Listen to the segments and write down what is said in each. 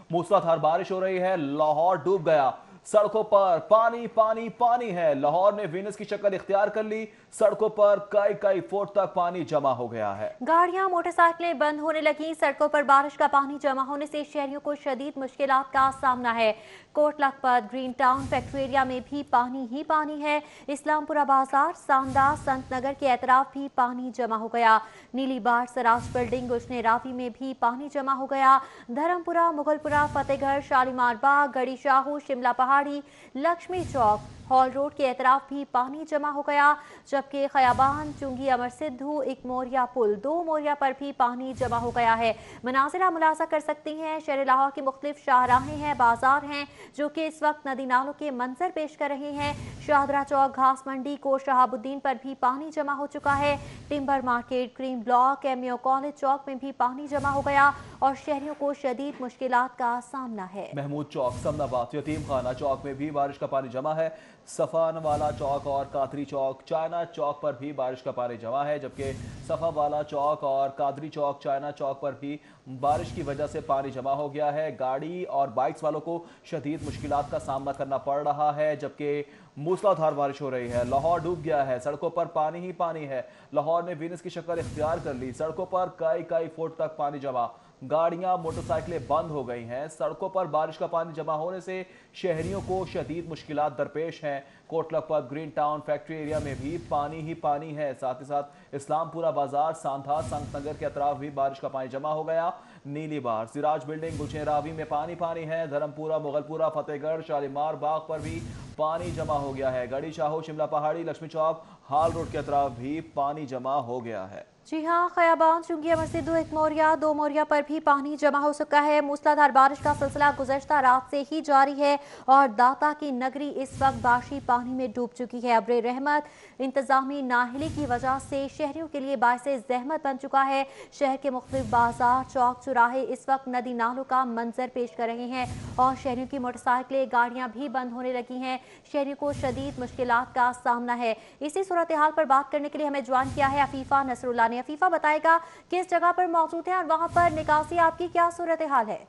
मूसलाधार बारिश हो रही है, लाहौर डूब गया, सड़कों पर पानी पानी पानी है। लाहौर ने वीनस की शक्ल इख्तियार कर ली, सड़कों पर कई कई फुट तक पानी जमा हो गया है। गाड़ियां मोटरसाइकिलें बंद होने लगी। सड़कों पर बारिश का पानी जमा होने से शहरियों को शदीद मुश्किलात का सामना है। Kot Lakhpat, green town, factory area में भी पानी ही पानी है। इस्लामपुरा बाजार, सांदा, संत नगर के एतराफ भी पानी जमा हो गया। नीली बाढ़, सराज बिल्डिंग, गुलशन रावी में भी पानी जमा हो गया। धर्मपुरा, मुगलपुरा, फतेहगढ़, शालीमार बाग, गड़ी शाहू, शिमला पहाड़ी, लक्ष्मी चौक, हॉल रोड के एतराफ भी पानी जमा हो गया। जबकि खयाबान, चुंगी, अमर सिद्धू, एक मोरिया पुल, 2 मोरिया पर भी पानी जमा हो गया है। मनाजिर आप मुलाजा कर सकती हैं। शहर लाहौर की मुख्तलिफ शाहराहें हैं, बाजार हैं जो कि इस वक्त नदी नालों के मंजर पेश कर रहे हैं। शाहदरा चौक, घास मंडी को शहाबुद्दीन पर भी पानी जमा हो चुका है। Timber market, green block, MAO college Chowk में भी पानी जमा हो गया और शहरियों को शदीद मुश्किलात का सामना है। महमूद चौक, समनाबाद, यतीम खाना चौक में भी बारिश का पानी जमा है। सफानवाला चौक और कादरी चौक, चाइना चौक पर भी बारिश का पानी जमा है। जबकि सफावाला चौक और कादरी चौक, चाइना चौक पर भी बारिश की वजह से पानी जमा हो गया है। गाड़ी और बाइक्स वालों को शदीद मुश्किलात का सामना करना पड़ रहा है। जबकि मूसलाधार बारिश हो रही है, लाहौर डूब गया है, सड़कों पर पानी ही पानी है। लाहौर ने वीनस की शक्ल इख्तियार कर ली, सड़कों पर कई कई फुट तक पानी जमा। गाड़ियां मोटरसाइकिलें बंद हो गई हैं। सड़कों पर बारिश का पानी जमा होने से शहरियों को शदीद मुश्किलात दरपेश हैं। Kot Lakhpat, green town, factory area में भी पानी ही पानी है। साथ ही साथ इस्लामपुरा बाजार, सांधा, संत नगर के अतराफ भी बारिश का पानी जमा हो गया। नीली बाढ़, सिराज बिल्डिंग, गुलशन रावी में पानी पानी है। धर्मपुरा, मुगलपुरा, फतेहगढ़, शालीमार बाग पर भी पानी जमा हो गया है। गड़ी शाहू, शिमला पहाड़ी, लक्ष्मी चौक, हाल रोड के अतराफ भी पानी जमा हो गया है। जी हाँ, खयाबान, चुंगी, अमर सिद्धू, एक मोरिया, 2 मोरिया पर भी पानी जमा हो चुका है। मूसलाधार बारिश का सिलसिला गुज़श्ता रात से ही जारी है और दाता की नगरी इस वक्त बारिशी पानी में डूब चुकी है। अब्रे रहमत इंतजामी नाहिली की वजह से शहरियों के लिए बाइसे जहमत बन चुका है। शहर के मुख्तलिफ बाजार, चौक, चौराहे इस वक्त नदी नालों का मंजर पेश कर रहे हैं और शहरियों की मोटरसाइकिलें, गाड़ियाँ भी बंद होने लगी हैं। शहरियों को शदीद मुश्किलात का सामना है। इसी सूरत हाल पर बात करने के लिए हमें ज्वाइन किया है अफीफा नसरुल्लाह ने। अफीफा, बताएगा किस जगह पर मौजूद है और वहां पर निकासी आपकी क्या सूरत हाल है?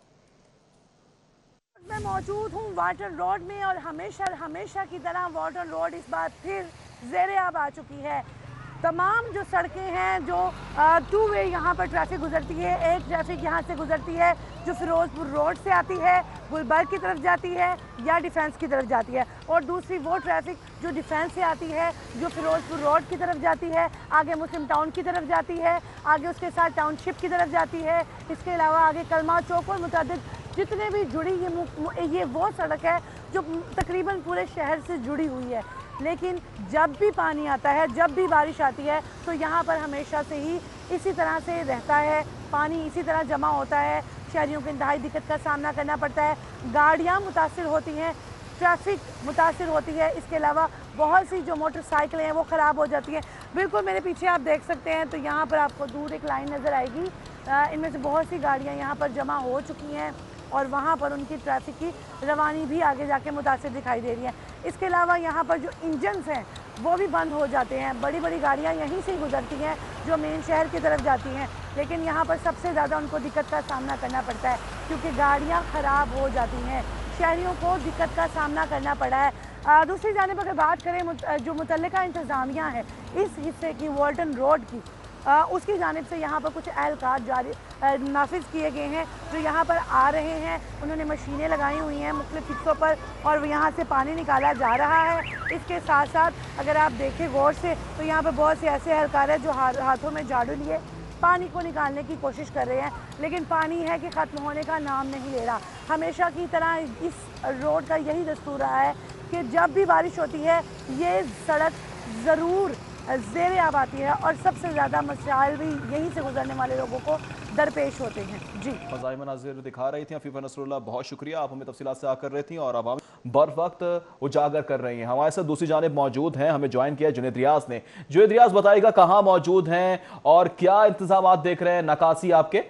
मैं मौजूद हूँ वाटर रोड में और हमेशा की तरह वाटर रोड इस बार फिर ज़ेरे आब आ चुकी है। तमाम जो सड़कें हैं, जो 2 वे यहाँ पर ट्रैफिक गुजरती है, एक ट्रैफिक यहाँ से गुजरती है जो फिरोजपुर रोड से आती है, गुलबर्ग की तरफ जाती है या डिफेंस की तरफ जाती है, और दूसरी वो ट्रैफिक जो डिफेंस से आती है, जो फिरोजपुर रोड की तरफ जाती है, आगे मुस्लिम टाउन की तरफ जाती है, आगे उसके साथ टाउनशिप की तरफ जाती है। इसके अलावा आगे कलमा चौक और मुतअद्दिद जितने भी जुड़ी ये वो सड़क है जो तकरीबन पूरे शहर से जुड़ी हुई है। लेकिन जब भी पानी आता है, जब भी बारिश आती है, तो यहाँ पर हमेशा से ही इसी तरह से रहता है, पानी इसी तरह जमा होता है। शहरियों को इंतहाई दिक्कत का सामना करना पड़ता है, गाड़ियाँ मुतासिर होती हैं, ट्रैफिक मुतासिर होती है। इसके अलावा बहुत सी जो मोटरसाइकिलें हैं वो ख़राब हो जाती हैं। बिल्कुल मेरे पीछे आप देख सकते हैं, तो यहाँ पर आपको दूर एक लाइन नज़र आएगी। इनमें से बहुत सी गाड़ियाँ यहाँ पर जमा हो चुकी हैं और वहाँ पर उनकी ट्रैफिक की रवानी भी आगे जाके मुतासिर दिखाई दे रही है। इसके अलावा यहाँ पर जो इंजन्स हैं वो भी बंद हो जाते हैं। बड़ी बड़ी गाड़ियाँ यहीं से ही गुजरती हैं जो मेन शहर की तरफ जाती हैं, लेकिन यहाँ पर सबसे ज़्यादा उनको दिक्कत का सामना करना पड़ता है क्योंकि गाड़ियाँ ख़राब हो जाती हैं। शहरियों को दिक्कत का सामना करना पड़ा है। दूसरी जानिब अगर बात करें जो मुतल्लिका इंतज़ामिया है इस हिस्से की, वाल्टन रोड की, उसकी जानिब से यहाँ पर कुछ एहलकार जारी नाफिज किए गए हैं जो यहाँ पर आ रहे हैं। उन्होंने मशीनें लगाई हुई हैं मुख्तलिफ हिस्सों पर और यहाँ से पानी निकाला जा रहा है। इसके साथ साथ अगर आप देखें गौर से तो यहाँ पर बहुत से ऐसे एहलकार हैं जो हाथों में झाड़ू लिए पानी को निकालने की कोशिश कर रहे हैं, लेकिन पानी है कि ख़त्म होने का नाम नहीं ले रहा। हमेशा की तरह इस रोड का यही दस्तूर रहा है कि जब भी बारिश होती है ये सड़क ज़रूर ज़ेरे आब आती है और सबसे ज़्यादा मसाइल भी यहीं से गुजरने वाले लोगों को दरपेश होते हैं। जी, फ़ज़ाई मनाज़िर दिखा रही थी अफीफ़ा नसरुल्लाह, बहुत शुक्रिया, आप हमें तफसीलात से आकर रही थी और अब हम बर वक्त उजागर कर रही हैं। हमारे साथ दूसरी जानिब मौजूद हैं, हमें ज्वाइन किया जुनैद रियाज ने। जुनैद रियाज, बताइएगा कहाँ मौजूद हैं और क्या इंतजाम देख रहे हैं नकासी आपके?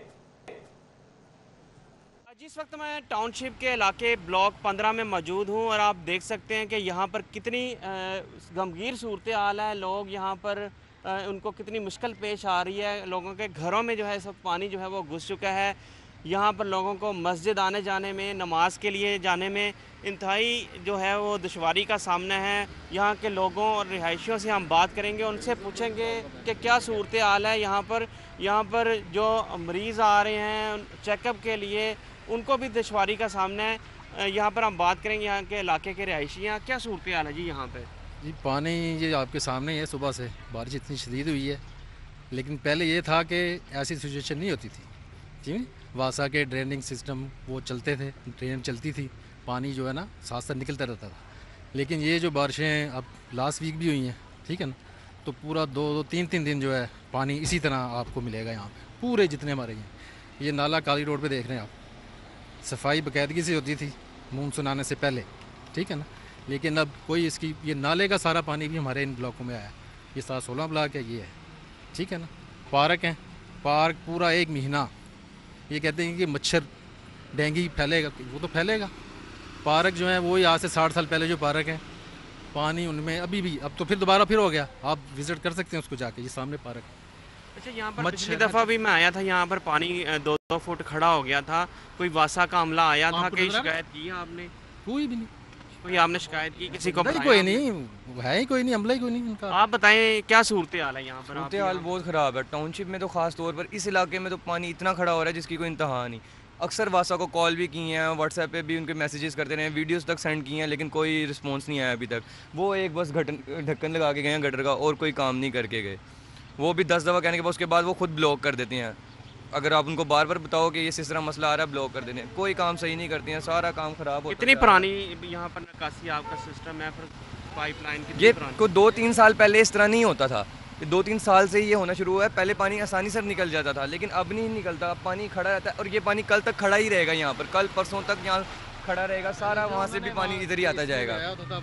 जिस वक्त मैं टाउनशिप के इलाके ब्लॉक 15 में मौजूद हूं और आप देख सकते हैं कि यहाँ पर कितनी गमगीर सूरत हाल है। लोग यहाँ पर उनको कितनी मुश्किल पेश आ रही है। लोगों के घरों में जो है सब पानी जो है वो घुस चुका है। यहाँ पर लोगों को मस्जिद आने जाने में, नमाज के लिए जाने में इंतहाई जो है वो दुश्वारी का सामना है। यहाँ के लोगों और रिहायशियों से हम बात करेंगे, उनसे पूछेंगे कि क्या सूरत हाल है यहाँ पर जो मरीज़ आ रहे हैं चेकअप के लिए, उनको भी दुश्वारी का सामना है। यहाँ पर हम बात करेंगे यहाँ के इलाके के रिहायशी, यहाँ क्या सूरत हाल है जी यहाँ पर? जी पानी ये आपके सामने ही है। सुबह से बारिश इतनी शदीद हुई है, लेकिन पहले ये था कि ऐसी सिचुएशन नहीं होती थी जी। वासा के ड्रेनिंग सिस्टम वो चलते थे, ड्रेन चलती थी, पानी जो है ना साथ साथ निकलता रहता था। लेकिन ये जो बारिशें अब लास्ट वीक भी हुई हैं, ठीक है ना, तो पूरा दो तीन दिन जो है पानी इसी तरह आपको मिलेगा यहाँ पे। पूरे जितने हमारे ये नाला काली रोड पे देख रहे हैं आप, सफाई बाकायदगी से होती थी मानसून आने से पहले, ठीक है ना। लेकिन अब कोई इसकी, ये नाले का सारा पानी भी हमारे इन ब्लॉकों में आया। ये 16 ब्लॉक है, ये है, ठीक है ना। पार्क हैं, पार्क पूरा एक महीना ये कहते हैं कि मच्छर डेंगू फैलेगा, वो तो फैलेगा। पार्क जो है वो ही आज से 60 साल पहले जो पार्क है, पानी उनमें अभी भी, अब तो फिर दोबारा फिर हो गया। आप विजिट कर सकते हैं उसको जाके, ये सामने पार्क है। अच्छा, यहाँ पर पिछली दफ़ा भी मैं आया था, यहाँ पर पानी 2-2 फुट खड़ा हो गया था। कोई वासा का अमला आया था, कई शिकायत की है आपने? कोई भी नहीं, कोई आपने शिकायत की किसी को? कोई नहीं है, ही कोई नहीं, अमला ही कोई नहीं उनका। आप बताएं क्या सूरत हाल है यहाँ पर? सूरत हाल बहुत ख़राब है टाउनशिप में, तो ख़ास तौर पर इस इलाके में तो पानी इतना खड़ा हो रहा है जिसकी कोई इंतहा नहीं। अक्सर वासा को कॉल भी की हैं, व्हाट्सएप पे भी उनके मैसेजेस करते रहे, वीडियोस तक सेंड किए हैं, लेकिन कोई रिस्पांस नहीं आया अभी तक। वो एक बस ढक्कन लगा के गए हैं गटर का, और कोई काम नहीं करके गए। वो भी 10 दफ़ा कहने के बाद उसके बाद वो खुद ब्लॉक कर देते हैं। अगर आप उनको बार बार बताओ कि ये इस तरह मसला आ रहा है, ब्लॉक कर देते हैं। कोई काम सही नहीं करते हैं, सारा काम ख़राब होता है। कितनी पुरानी यहाँ पर निकासी आपका सिस्टम है, फिर पाइपलाइन की? ये को 2-3 साल पहले इस तरह नहीं होता था, 2-3 साल से ये होना शुरू हुआ है। पहले पानी आसानी से निकल जाता था, लेकिन अब नहीं निकलता, अब पानी खड़ा रहता है। और ये पानी कल तक खड़ा ही रहेगा यहाँ पर, कल परसों तक यहाँ खड़ा रहेगा सारा, वहाँ से भी पानी इधर ही आता जाएगा।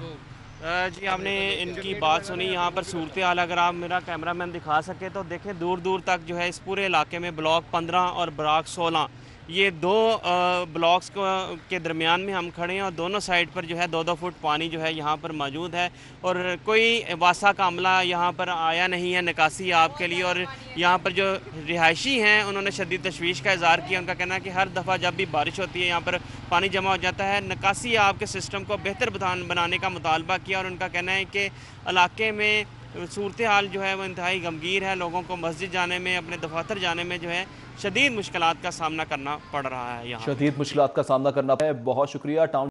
जी आपने इनकी बात सुनी। यहाँ पर सूरत हाल अगर आप मेरा कैमरामैन दिखा सके तो देखें, दूर दूर तक जो है इस पूरे इलाके में ब्लॉक 15 और ब्लॉक 16, ये दो ब्लॉक्स के दरमियान में हम खड़े हैं, और दोनों साइड पर जो है 2-2 फुट पानी जो है यहाँ पर मौजूद है। और कोई वासा का अमला यहाँ पर आया नहीं है निकासी आपके लिए। और यहाँ पर जो रिहायशी हैं उन्होंने शदीद तशवीश का इज़हार किया। उनका कहना है कि हर दफ़ा जब भी बारिश होती है यहाँ पर पानी जमा हो जाता है। निकासी आपके सिस्टम को बेहतर बनाने का मुतालबा किया, और उनका कहना है कि इलाके में सूरत हाल जो है वो इंतहाई गमगीर है। लोगों को मस्जिद जाने में, अपने दफातर जाने में जो है शदीद मुश्किलात का सामना करना पड़ रहा है। यहाँ शदीद मुश्किलात का सामना करना है। बहुत शुक्रिया। टाउन